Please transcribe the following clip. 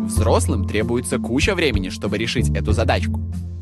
Взрослым требуется куча времени, чтобы решить эту задачку.